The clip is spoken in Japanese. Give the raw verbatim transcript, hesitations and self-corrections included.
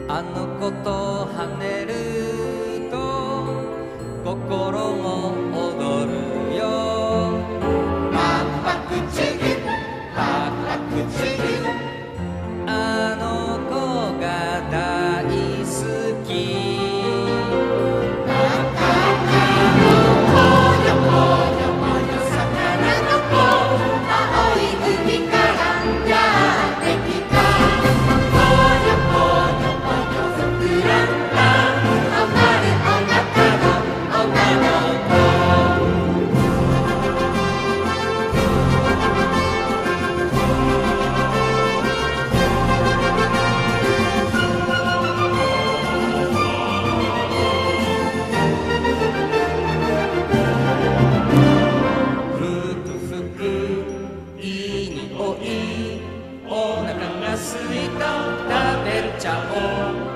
あの子と跳ねると心も踊るよ。パクパクチキンパクパクチキン、あの子が大好き。赤身のぽよぽよぽよ魚の子、青い海からやってきた。ぽよぽよぽよ膨らんだお丸お腹の女の子。ふくふくいい匂い、お腹がすいた食べちゃおう。